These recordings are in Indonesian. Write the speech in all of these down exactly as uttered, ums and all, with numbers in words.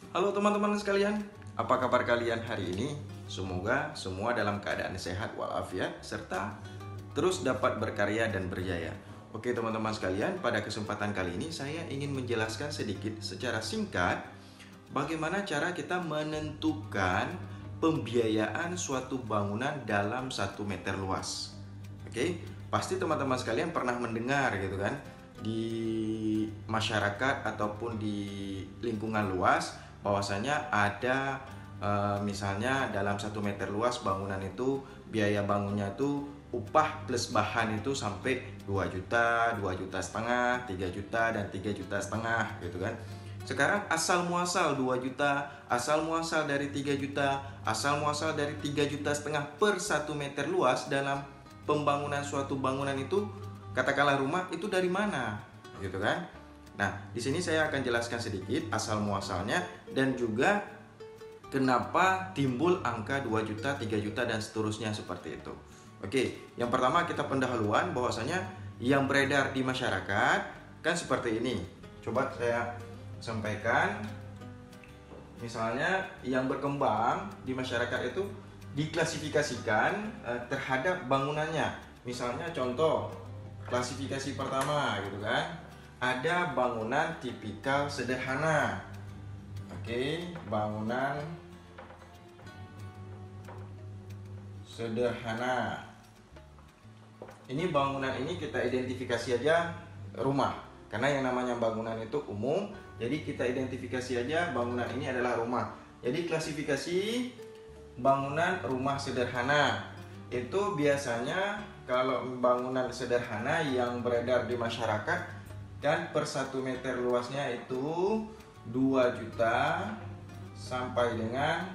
Halo teman-teman sekalian, apa kabar kalian hari ini? Semoga semua dalam keadaan sehat walafiat serta terus dapat berkarya dan berjaya. Oke teman-teman sekalian, pada kesempatan kali ini saya ingin menjelaskan sedikit secara singkat bagaimana cara kita menentukan pembiayaan suatu bangunan dalam satu meter luas. Oke, pasti teman-teman sekalian pernah mendengar gitu kan, di masyarakat ataupun di lingkungan luas bahwasanya ada e, misalnya dalam satu meter luas bangunan itu biaya bangunnya itu upah plus bahan itu sampai dua juta, dua juta setengah, tiga juta dan tiga juta setengah gitu kan. Sekarang asal muasal dua juta, asal muasal dari tiga juta, asal muasal dari tiga juta setengah per satu meter luas dalam pembangunan suatu bangunan itu, katakanlah rumah, itu dari mana gitu kan. Nah, di sini saya akan jelaskan sedikit asal muasalnya dan juga kenapa timbul angka dua juta, tiga juta dan seterusnya seperti itu. Oke, yang pertama kita pendahuluan bahwasanya yang beredar di masyarakat kan seperti ini. Coba saya sampaikan. Misalnya yang berkembang di masyarakat itu diklasifikasikan eh, terhadap bangunannya. Misalnya contoh klasifikasi pertama gitu kan. Ada bangunan tipikal sederhana. Oke, bangunan sederhana. Ini bangunan ini kita identifikasi aja rumah. Karena yang namanya bangunan itu umum, jadi kita identifikasi aja bangunan ini adalah rumah. Jadi klasifikasi bangunan rumah sederhana itu biasanya kalau bangunan sederhana yang beredar di masyarakat dan per satu meter luasnya itu dua juta sampai dengan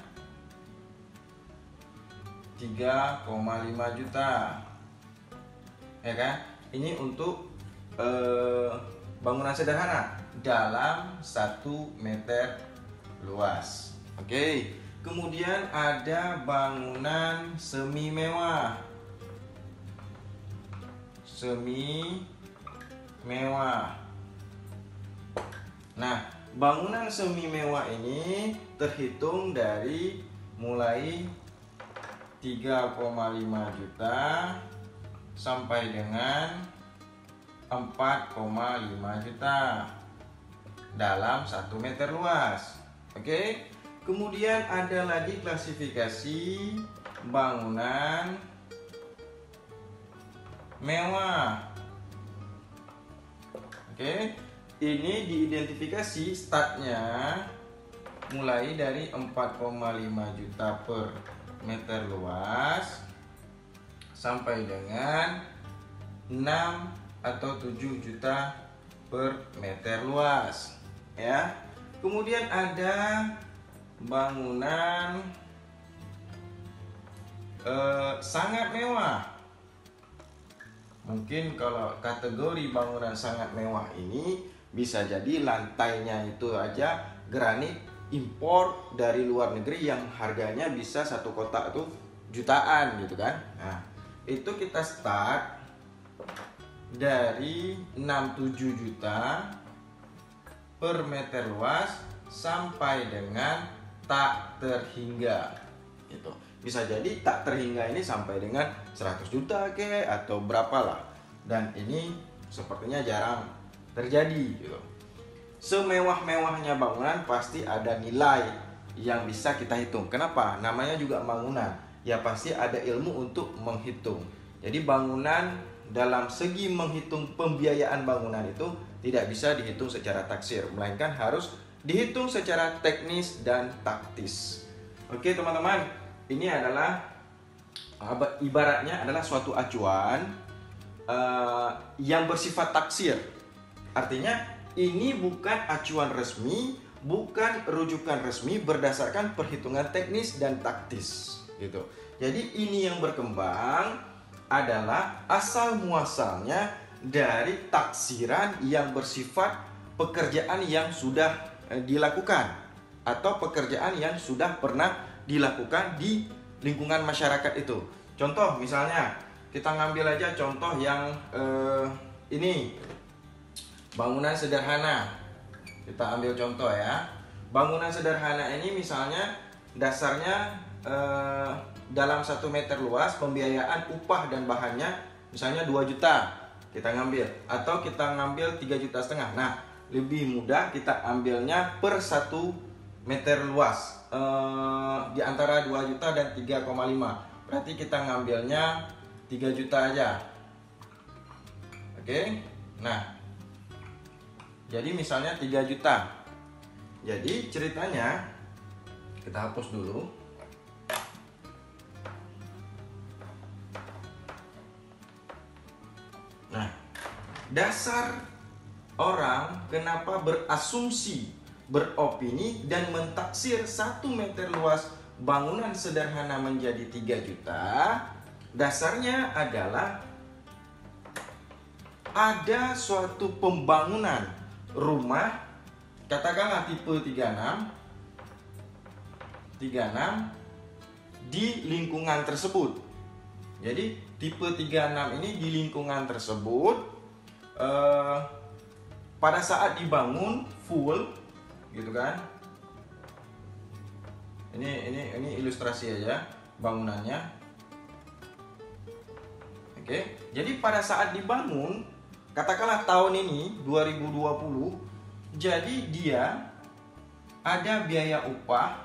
tiga koma lima juta, ya kan? Ini untuk eh, bangunan sederhana dalam satu meter luas. Oke, kemudian ada bangunan semi mewah. Semi mewah. Nah, bangunan semi mewah ini terhitung dari mulai tiga koma lima juta sampai dengan empat koma lima juta dalam satu meter luas. Oke. Kemudian ada lagi klasifikasi bangunan mewah. Oke, ini diidentifikasi startnya mulai dari empat koma lima juta per meter luas sampai dengan enam atau tujuh juta per meter luas, ya. Kemudian ada bangunan eh, sangat mewah. Mungkin kalau kategori bangunan sangat mewah ini bisa jadi lantainya itu aja granit impor dari luar negeri yang harganya bisa satu kotak itu jutaan gitu kan. Nah, itu kita start dari enam puluh tujuh juta per meter luas sampai dengan tak terhingga gitu. Bisa jadi tak terhingga ini sampai dengan seratus juta ke atau berapa lah. Dan ini sepertinya jarang terjadi gitu. Semewah-mewahnya bangunan pasti ada nilai yang bisa kita hitung. Kenapa? Namanya juga bangunan. Ya pasti ada ilmu untuk menghitung. Jadi bangunan dalam segi menghitung pembiayaan bangunan itu tidak bisa dihitung secara taksir, melainkan harus dihitung secara teknis dan taktis. Oke teman-teman, ini adalah ibaratnya adalah suatu acuan uh, yang bersifat taksir. Artinya ini bukan acuan resmi, bukan rujukan resmi berdasarkan perhitungan teknis dan taktis gitu. Jadi ini yang berkembang adalah asal muasalnya dari taksiran yang bersifat pekerjaan yang sudah eh, dilakukan atau pekerjaan yang sudah pernah dilakukan di lingkungan masyarakat itu. Contoh misalnya kita ngambil aja contoh yang eh, ini bangunan sederhana. Kita ambil contoh ya. bangunan sederhana ini misalnya dasarnya eh, dalam satu meter luas, pembiayaan upah dan bahannya misalnya dua juta kita ngambil, atau kita ngambil tiga juta setengah. Nah, lebih mudah kita ambilnya per satu meter luas, eh, di antara dua juta dan tiga koma lima. Berarti kita ngambilnya tiga juta aja. Oke. Nah, jadi misalnya tiga juta. Jadi ceritanya kita hapus dulu. Nah, dasar orang kenapa berasumsi, beropini dan mentaksir satu meter luas bangunan sederhana menjadi tiga juta, dasarnya adalah ada suatu pembangunan rumah, katakanlah tipe tiga puluh enam di lingkungan tersebut. Jadi tipe tiga puluh enam ini di lingkungan tersebut eh, pada saat dibangun full, gitu kan? Ini ini ini ilustrasi aja bangunannya. Oke, jadi pada saat dibangun, katakanlah tahun ini dua ribu dua puluh, jadi dia ada biaya upah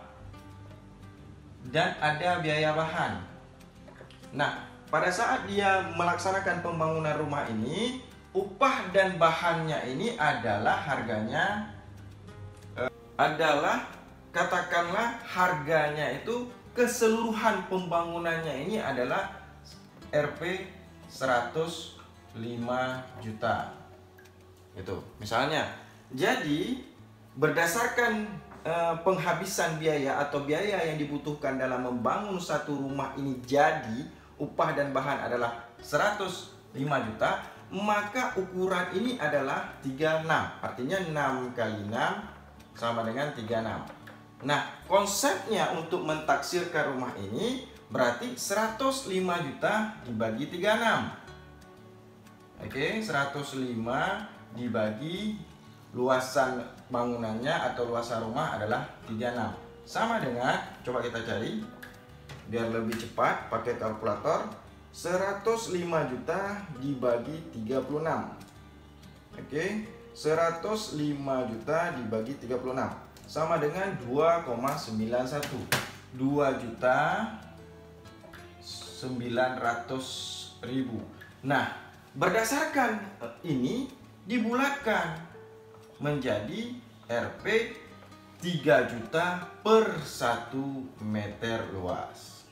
dan ada biaya bahan. Nah, pada saat dia melaksanakan pembangunan rumah ini, upah dan bahannya ini adalah harganya eh, adalah katakanlah harganya itu keseluruhan pembangunannya ini adalah R P seratus lima juta. Itu misalnya. Jadi berdasarkan eh, penghabisan biaya atau biaya yang dibutuhkan dalam membangun satu rumah ini, jadi upah dan bahan adalah seratus lima juta, maka ukuran ini adalah tiga puluh enam. Artinya enam kali enam sama dengan tiga puluh enam. Nah, konsepnya untuk mentaksirkan rumah ini berarti seratus lima juta dibagi tiga puluh enam. Oke, seratus lima dibagi luasan bangunannya atau luasan rumah adalah tiga puluh enam. Sama dengan, coba kita cari biar lebih cepat pakai kalkulator. Seratus lima juta dibagi tiga puluh enam. Oke, seratus lima juta dibagi tiga puluh enam sama dengan dua koma sembilan satu. dua juta sembilan ratus ribu. Nah, berdasarkan ini dibulatkan menjadi R P tiga juta per satu meter luas.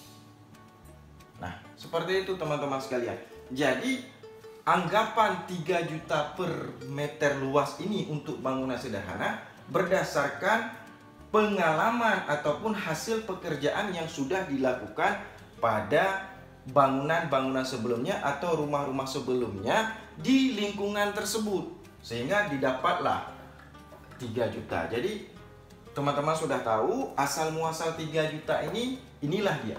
Nah, seperti itu teman-teman sekalian. Jadi, anggapan tiga juta per meter luas ini untuk bangunan sederhana berdasarkan pengalaman ataupun hasil pekerjaan yang sudah dilakukan pada bangunan-bangunan sebelumnya atau rumah-rumah sebelumnya di lingkungan tersebut, sehingga didapatlah tiga juta. Jadi teman-teman sudah tahu asal muasal tiga juta ini, inilah dia.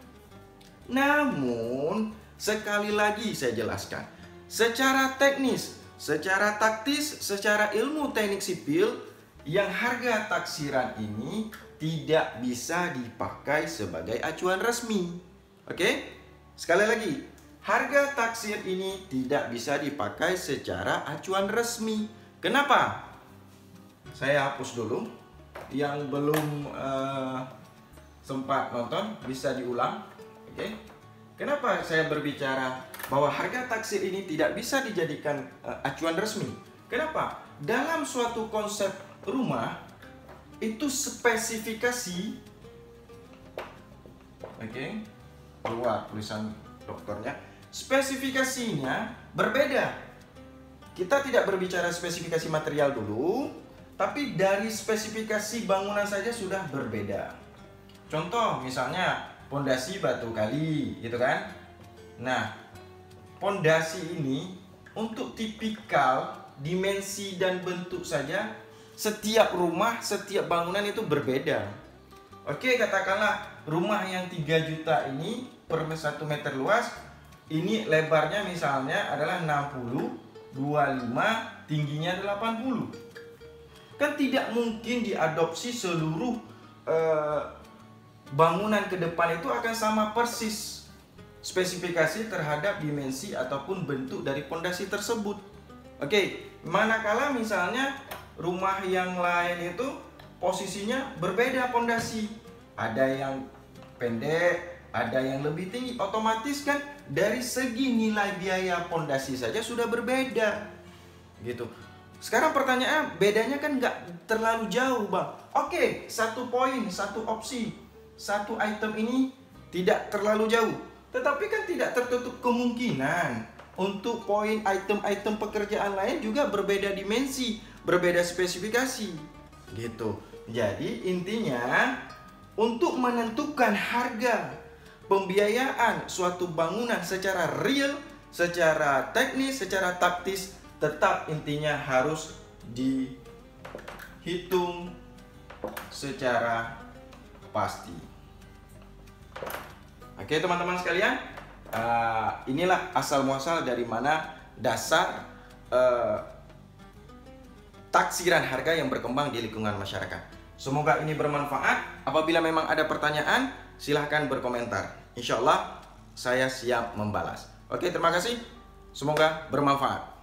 Namun sekali lagi saya jelaskan, secara teknis, secara taktis, secara ilmu teknik sipil, yang harga taksiran ini tidak bisa dipakai sebagai acuan resmi. Oke? Sekali lagi, harga taksir ini tidak bisa dipakai secara acuan resmi. Kenapa? Saya hapus dulu. Yang belum uh, sempat nonton bisa diulang. Oke? Kenapa saya berbicara bahwa harga taksir ini tidak bisa dijadikan uh, acuan resmi? Kenapa? Dalam suatu konsep rumah itu spesifikasi, oke, okay, keluar tulisan dokternya, spesifikasinya berbeda. Kita tidak berbicara spesifikasi material dulu, tapi dari spesifikasi bangunan saja sudah berbeda. Contoh misalnya pondasi batu kali, gitu kan? Nah, pondasi ini untuk tipikal dimensi dan bentuk saja, setiap rumah, setiap bangunan itu berbeda. Oke, katakanlah rumah yang tiga juta ini per satu meter luas, ini lebarnya misalnya adalah enam puluh, dua puluh lima, tingginya delapan puluh. Kan tidak mungkin diadopsi seluruh eh, bangunan ke depan itu akan sama persis spesifikasi terhadap dimensi ataupun bentuk dari pondasi tersebut. Oke, manakala misalnya rumah yang lain itu posisinya berbeda pondasi, ada yang pendek, ada yang lebih tinggi, otomatis kan dari segi nilai biaya pondasi saja sudah berbeda gitu. Sekarang pertanyaan, bedanya kan nggak terlalu jauh, Bang. Oke, satu poin, satu opsi, satu item ini tidak terlalu jauh, tetapi kan tidak tertutup kemungkinan untuk poin item-item pekerjaan lain juga berbeda dimensi, berbeda spesifikasi gitu. Jadi intinya untuk menentukan harga pembiayaan suatu bangunan secara real, secara teknis, secara taktis, tetap intinya harus dihitung secara pasti. Oke teman-teman sekalian, uh, inilah asal muasal dari mana dasar uh, taksiran harga yang berkembang di lingkungan masyarakat. Semoga ini bermanfaat. Apabila memang ada pertanyaan, silahkan berkomentar. Insya Allah saya siap membalas. Oke, terima kasih. Semoga bermanfaat.